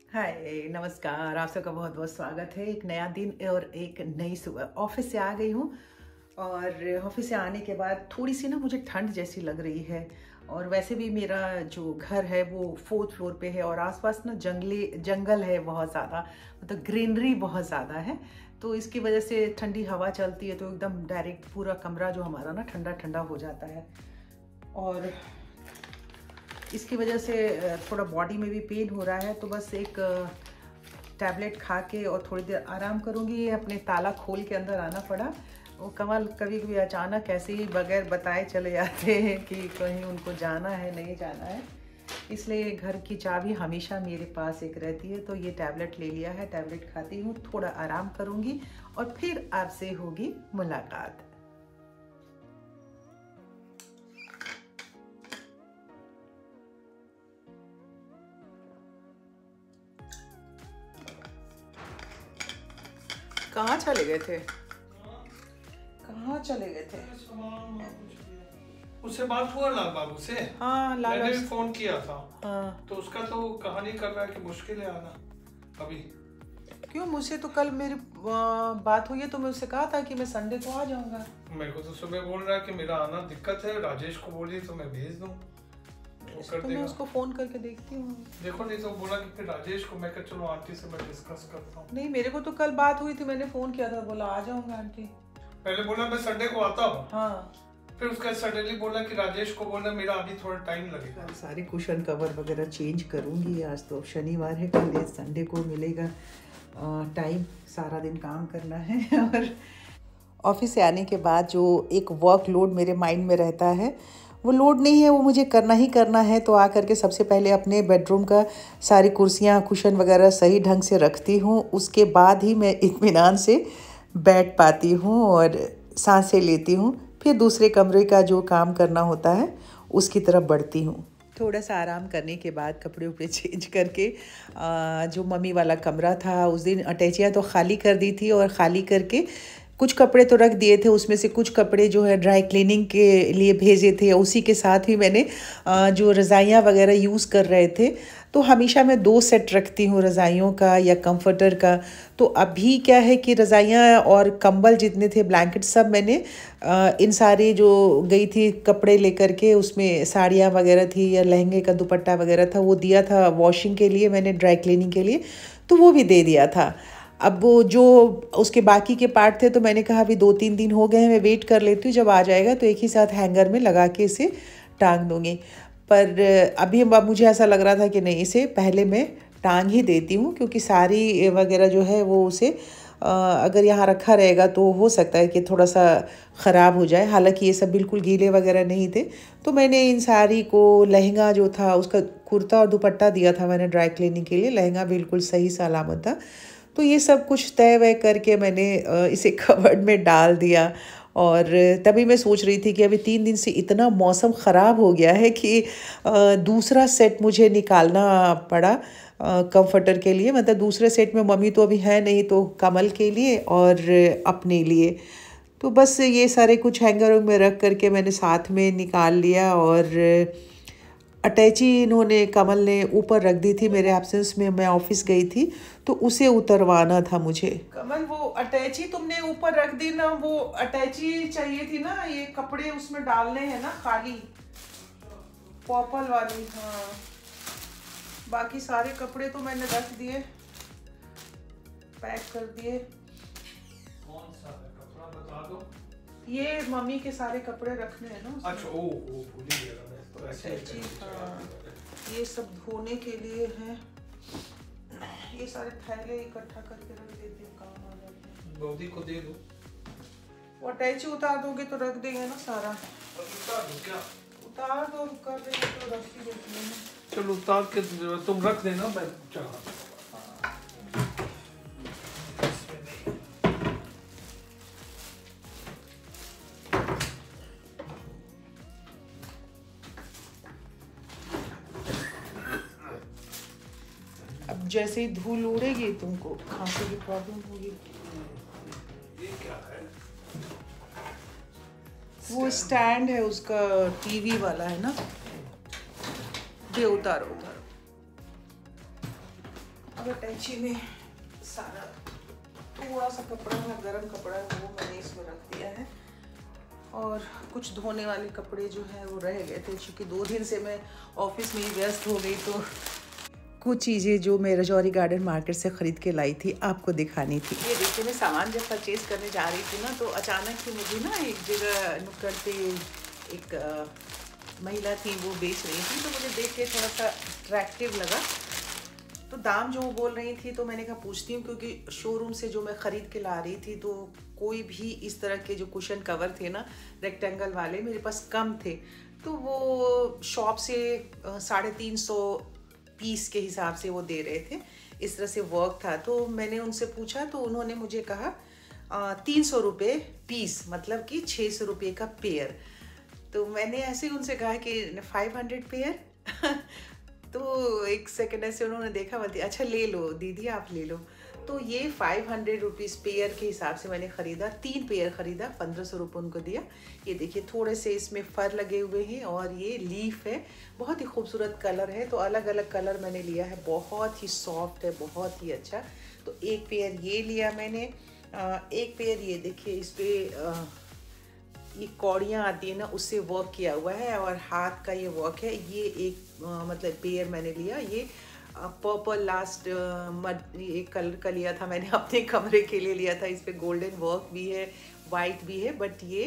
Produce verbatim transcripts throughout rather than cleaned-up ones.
हाय नमस्कार, आप सबका बहुत बहुत स्वागत है। एक नया दिन और एक नई सुबह। ऑफिस से आ गई हूँ और ऑफिस से आने के बाद थोड़ी सी ना मुझे ठंड जैसी लग रही है। और वैसे भी मेरा जो घर है वो फोर्थ फ्लोर पे है और आसपास ना जंगली जंगल है बहुत ज़्यादा, मतलब ग्रीनरी बहुत ज़्यादा है। तो इसकी वजह से ठंडी हवा चलती है तो एकदम डायरेक्ट पूरा कमरा जो हमारा ना ठंडा ठंडा हो जाता है। और इसकी वजह से थोड़ा बॉडी में भी पेन हो रहा है, तो बस एक टैबलेट खा के और थोड़ी देर आराम करूँगी। अपने ताला खोल के अंदर आना पड़ा। वो कमल कभी कभी अचानक ऐसे ही बगैर बताए चले जाते हैं कि कहीं उनको जाना है नहीं जाना है, इसलिए घर की चाबी हमेशा मेरे पास एक रहती है। तो ये टैबलेट ले लिया है, टैबलेट खाती हूँ, थोड़ा आराम करूँगी और फिर आपसे होगी मुलाकात। कहाँ चले गए थे? कहाँ चले गए थे? उससे बात हुआ लाल बाबू से? हाँ, लाल मैंने भी फोन किया था। हाँ। तो उसका तो कहानी कर रहा है कि मुश्किल है आना अभी। क्यों? मुझसे तो कल मेरी बात हुई है तो मैं उससे कहा था कि मैं संडे को आ जाऊंगा। मेरे को तो सुबह बोल रहा है कि मेरा आना दिक्कत है, राजेश को बोलिए तो मैं भेज दूं। वो कर तो देगा। मैं उसको फोन करके देखती हूँ। देखो, नहीं तो बोला कि फिर राजेश को मैं कह चलो आंटी से मैं डिस्कस करता हूँ। नहीं, मेरे को तो कल बात हुई थी, मैंने फोन किया था, बोला आ जाऊंगा आंटी। पहले बोला मैं संडे को आता हूँ। हाँ। फिर उसका सडनली बोला कि राजेश को बोला मेरा अभी थोड़ा टाइम लगेगा। सारे कुशन कवर वगैरह चेंज करूंगी। आज तो शनिवार है, कल संडे को मिलेगा टाइम, सारा दिन काम करना है। और ऑफिस से आने के बाद जो एक वर्क लोड मेरे माइंड में रहता है वो लोड नहीं है, वो मुझे करना ही करना है। तो आकर के सबसे पहले अपने बेडरूम का सारी कुर्सियाँ कुशन वगैरह सही ढंग से रखती हूँ, उसके बाद ही मैं इत्मीनान से बैठ पाती हूँ और सांसें लेती हूँ। फिर दूसरे कमरे का जो काम करना होता है उसकी तरफ बढ़ती हूँ। थोड़ा सा आराम करने के बाद कपड़े उपड़े चेंज करके आ, जो मम्मी वाला कमरा था उस दिन अटैचियाँ तो खाली कर दी थी, और ख़ाली करके कुछ कपड़े तो रख दिए थे, उसमें से कुछ कपड़े जो है ड्राई क्लीनिंग के लिए भेजे थे। उसी के साथ ही मैंने जो रज़ाइयाँ वगैरह यूज़ कर रहे थे, तो हमेशा मैं दो सेट रखती हूँ रज़ाइयों का या कंफर्टर का। तो अभी क्या है कि रज़ाइयाँ और कंबल जितने थे, ब्लैंकेट, सब मैंने इन सारे जो गई थी कपड़े लेकर के, उसमें साड़ियाँ वगैरह थी या लहंगे का दुपट्टा वगैरह था, वो दिया था वॉशिंग के लिए मैंने, ड्राई क्लीनिंग के लिए, तो वो भी दे दिया था। अब वो जो उसके बाकी के पार्ट थे तो मैंने कहा अभी दो तीन दिन हो गए हैं, मैं वेट कर लेती हूँ, जब आ जाएगा तो एक ही साथ हैंगर में लगा के इसे टांग दूँगी। पर अभी अब मुझे ऐसा लग रहा था कि नहीं, इसे पहले मैं टांग ही देती हूँ, क्योंकि साड़ी वगैरह जो है वो उसे अगर यहाँ रखा रहेगा तो हो सकता है कि थोड़ा सा ख़राब हो जाए। हालांकि ये सब बिल्कुल गीले वगैरह नहीं थे। तो मैंने इन साड़ी को, लहंगा जो था उसका कुर्ता और दुपट्टा दिया था मैंने ड्राई क्लीनिंग के लिए, लहंगा बिल्कुल सही सलामत था। तो ये सब कुछ तय वय करके मैंने इसे कवर्ड में डाल दिया। और तभी मैं सोच रही थी कि अभी तीन दिन से इतना मौसम ख़राब हो गया है कि दूसरा सेट मुझे निकालना पड़ा कंफर्टर के लिए। मतलब दूसरे सेट में मम्मी तो अभी है नहीं, तो कमल के लिए और अपने लिए। तो बस ये सारे कुछ हैंगरों में रख करके मैंने साथ में निकाल लिया। और अटैची इन्होंने, कमल ने ऊपर रख दी थी मेरे एब्सेंस में, मैं ऑफिस गई थी तो उसे उतरवाना था मुझे। कमल, वो अटैची तुमने ऊपर रख दी ना, वो अटैची चाहिए थी ना, ये कपड़े उसमें डालने हैं ना खाली, पर्पल वाली। हाँ, बाकी सारे कपड़े तो मैंने रख दिए, पैक कर दिए। कौन सा कपड़ा बता दो? ये मम्मी के सारे कपड़े रखने हैं ना। अच्छा, ओ ओ भूल ही गया मैं तो। ऐसे हाँ, ये सब धोने के लिए हैं। ये सारे थैले इकट्ठा करके रख देती हूँ, काम आ जाते हैं। गौदी को दे दो। वो अटैची उतार दोगे तो रख देंगे ना सारा। उतार दो क्या? उतार दो, कर देंगे तो रख ही देती हूँ। चलो उतार के तुम रख देना, मैं चला। अब जैसे ही धूल उड़ेगी तुमको खांसी की प्रॉब्लम होगी। ये क्या है? वो स्टैंड है उसका, टीवी वाला है ना। दे उतारो उतारो। अब अटैची में सारा थोड़ा सा कपड़ा है, गर्म कपड़ा है, वो मैंने इसमें रख दिया है। और कुछ धोने वाले कपड़े जो है वो रह गए थे, क्योंकि दो दिन से मैं ऑफिस में ही व्यस्त हो गई। तो कुछ चीज़ें जो मैं रजौरी गार्डन मार्केट से ख़रीद के लाई थी आपको दिखानी थी। ये देखिए, मैं सामान जब परचेज़ करने जा रही थी ना, तो अचानक से मुझे ना एक जगह नुक्कड़ पे एक आ, महिला थी, वो बेच रही थी। तो मुझे देख के थोड़ा सा अट्रैक्टिव लगा, तो दाम जो वो बोल रही थी तो मैंने कहा पूछती हूँ, क्योंकि शोरूम से जो मैं ख़रीद के ला रही थी तो कोई भी इस तरह के जो कुशन कवर थे ना रेक्टेंगल वाले, मेरे पास कम थे। तो वो शॉप से साढ़े तीन सौ पीस के हिसाब से वो दे रहे थे, इस तरह से वर्क था। तो मैंने उनसे पूछा तो उन्होंने मुझे कहा तीन सौ रुपये पीस, मतलब कि छः सौ रुपये का पेयर। तो मैंने ऐसे उनसे कहा कि फाइव हंड्रेड पेयर तो एक सेकेंड ऐसे उन्होंने देखा, बोलती अच्छा ले लो दीदी आप ले लो। तो ये फाइव हंड्रेड रुपीज़ पेयर के हिसाब से मैंने ख़रीदा, तीन पेयर ख़रीदा, पंद्रह सौ रुपये उनको दिया। ये देखिए थोड़े से इसमें फर लगे हुए हैं और ये लीफ है, बहुत ही खूबसूरत कलर है। तो अलग अलग कलर मैंने लिया है, बहुत ही सॉफ्ट है, बहुत ही अच्छा। तो एक पेयर ये लिया मैंने, एक पेयर ये देखिए इस पर ये कौड़ियाँ आती है ना, उससे वर्क किया हुआ है और हाथ का ये वर्क है। ये एक आ, मतलब पेयर मैंने लिया, ये पर्पल लास्ट मड एक कलर का लिया था मैंने, अपने कमरे के लिए लिया था। इस पे गोल्डन वर्क भी है, वाइट भी है, बट ये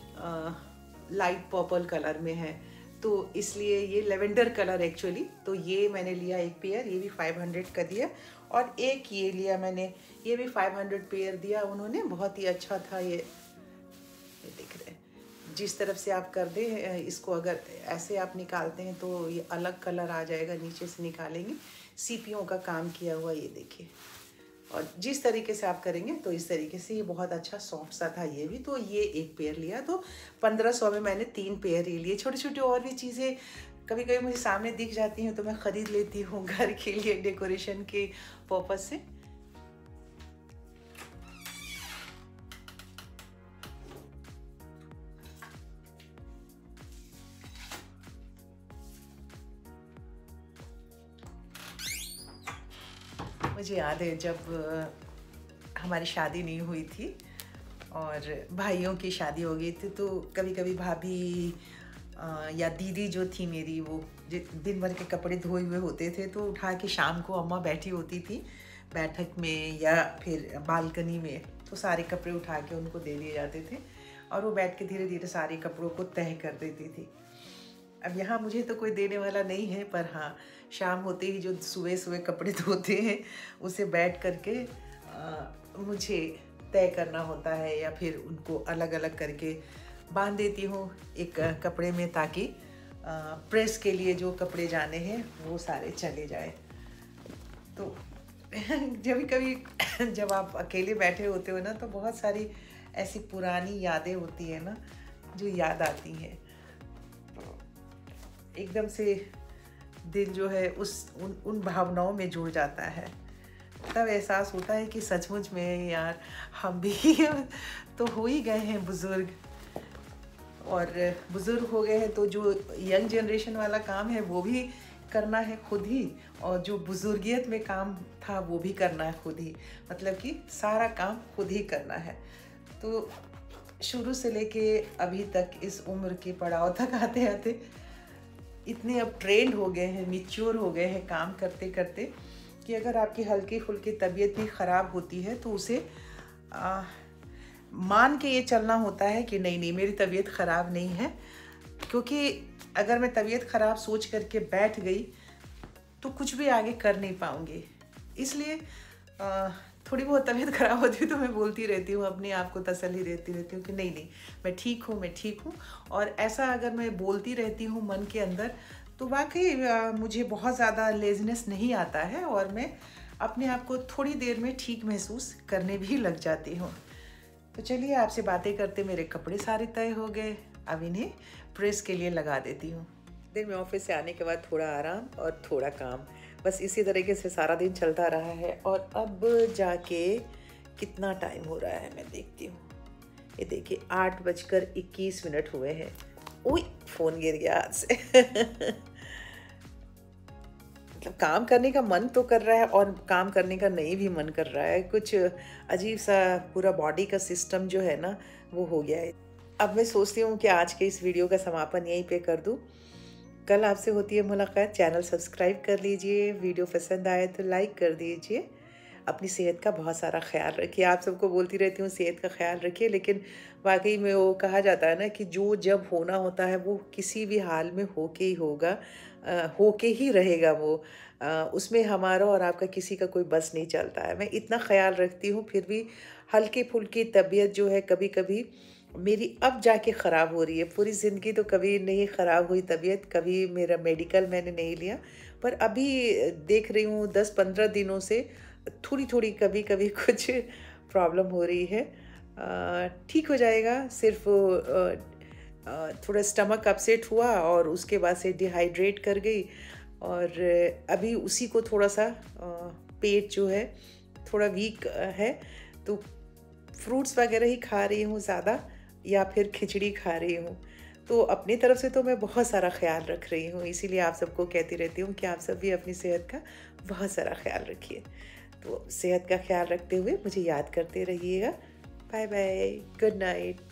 लाइट पर्पल कलर में है, तो इसलिए ये लेवेंडर कलर एक्चुअली। तो ये मैंने लिया एक पेयर, ये भी फाइव हंड्रेड का दिया। और एक ये लिया मैंने, ये भी फाइव हंड्रेड पेयर दिया उन्होंने, बहुत ही अच्छा था। ये देख रहे हैं, जिस तरफ से आप कर दें इसको, अगर ऐसे आप निकालते हैं तो ये अलग कलर आ जाएगा, नीचे से निकालेंगे, सीपियों का काम किया हुआ, ये देखिए। और जिस तरीके से आप करेंगे तो इस तरीके से ये बहुत अच्छा सॉफ्ट सा था ये भी। तो ये एक पेयर लिया, तो पंद्रह सौ में मैंने तीन पेयर ही लिए। छोटी छोटी और भी चीज़ें कभी कभी मुझे सामने दिख जाती हैं तो मैं ख़रीद लेती हूँ घर के लिए, डेकोरेशन के पर्पज़ से। मुझे याद है जब हमारी शादी नहीं हुई थी और भाइयों की शादी हो गई थी, तो कभी कभी भाभी या दीदी जो थी मेरी, वो दिन भर के कपड़े धोए हुए होते थे, तो उठा के शाम को अम्मा बैठी होती थी बैठक में या फिर बालकनी में, तो सारे कपड़े उठा के उनको दे दिए जाते थे और वो बैठ के धीरे धीरे सारे कपड़ों को तह कर देती थी। अब यहाँ मुझे तो कोई देने वाला नहीं है, पर हाँ शाम होते ही जो सुबह सुबह कपड़े धोते हैं उसे बैठ करके आ, मुझे तय करना होता है, या फिर उनको अलग अलग करके बांध देती हूँ एक कपड़े में, ताकि आ, प्रेस के लिए जो कपड़े जाने हैं वो सारे चले जाए। तो जब कभी जब आप अकेले बैठे होते हो ना, तो बहुत सारी ऐसी पुरानी यादें होती हैं ना जो याद आती हैं, एकदम से दिल जो है उस उन उन भावनाओं में जुड़ जाता है। तब एहसास होता है कि सचमुच में यार हम भी तो हो ही गए हैं बुज़ुर्ग, और बुज़ुर्ग हो गए हैं तो जो यंग जनरेशन वाला काम है वो भी करना है खुद ही, और जो बुज़ुर्गियत में काम था वो भी करना है खुद ही, मतलब कि सारा काम खुद ही करना है। तो शुरू से लेके अभी तक इस उम्र के पड़ाव तक आते आते इतने अब ट्रेंड हो गए हैं, मैच्योर हो गए हैं काम करते करते, कि अगर आपकी हल्की फुल्की तबीयत भी ख़राब होती है तो उसे आ, मान के ये चलना होता है कि नहीं नहीं मेरी तबीयत ख़राब नहीं है, क्योंकि अगर मैं तबीयत ख़राब सोच करके बैठ गई तो कुछ भी आगे कर नहीं पाऊँगी। इसलिए आ, थोड़ी बहुत तबीयत ख़राब होती है तो मैं बोलती रहती हूँ, अपने आप को तसल्ली देती रहती हूँ कि नहीं नहीं मैं ठीक हूँ, मैं ठीक हूँ। और ऐसा अगर मैं बोलती रहती हूँ मन के अंदर, तो वाकई मुझे बहुत ज़्यादा लेज़नेस नहीं आता है और मैं अपने आप को थोड़ी देर में ठीक महसूस करने भी लग जाती हूँ। तो चलिए, आपसे बातें करते मेरे कपड़े सारे तय हो गए, अब इन्हें प्रेस के लिए लगा देती हूँ। दिन में ऑफिस से आने के बाद थोड़ा आराम और थोड़ा काम, बस इसी तरीके से सारा दिन चलता रहा है। और अब जाके कितना टाइम हो रहा है मैं देखती हूँ, ये देखिए आठ बजकर इक्कीस मिनट हुए हैं। ओए फ़ोन गिर गया हाथ से काम करने का मन तो कर रहा है और काम करने का नहीं भी मन कर रहा है। कुछ अजीब सा पूरा बॉडी का सिस्टम जो है ना वो हो गया है। अब मैं सोचती हूँ कि आज के इस वीडियो का समापन यहीं पे कर दूँ। कल आपसे होती है मुलाकात। चैनल सब्सक्राइब कर लीजिए, वीडियो पसंद आए तो लाइक कर दीजिए। अपनी सेहत का बहुत सारा ख्याल रखिए। आप सबको बोलती रहती हूँ सेहत का ख्याल रखिए, लेकिन वाकई में वो कहा जाता है ना कि जो जब होना होता है वो किसी भी हाल में होके ही होगा, आ, होके ही रहेगा वो। आ, उसमें हमारा और आपका किसी का कोई बस नहीं चलता है। मैं इतना ख्याल रखती हूँ, फिर भी हल्की फुल्की तबीयत जो है कभी कभी मेरी अब जाके ख़राब हो रही है। पूरी ज़िंदगी तो कभी नहीं ख़राब हुई तबीयत, कभी मेरा मेडिकल मैंने नहीं लिया, पर अभी देख रही हूँ दस पंद्रह दिनों से थोड़ी थोड़ी कभी कभी कुछ प्रॉब्लम हो रही है। ठीक हो जाएगा। सिर्फ थोड़ा स्टमक अपसेट हुआ और उसके बाद से डिहाइड्रेट कर गई, और अभी उसी को थोड़ा सा पेट जो है थोड़ा वीक है, तो फ्रूट्स वगैरह ही खा रही हूँ ज़्यादा, या फिर खिचड़ी खा रही हूँ। तो अपनी तरफ से तो मैं बहुत सारा ख्याल रख रही हूँ, इसीलिए आप सबको कहती रहती हूँ कि आप सब भी अपनी सेहत का बहुत सारा ख्याल रखिए। तो सेहत का ख्याल रखते हुए मुझे याद करते रहिएगा। Bye bye, good night.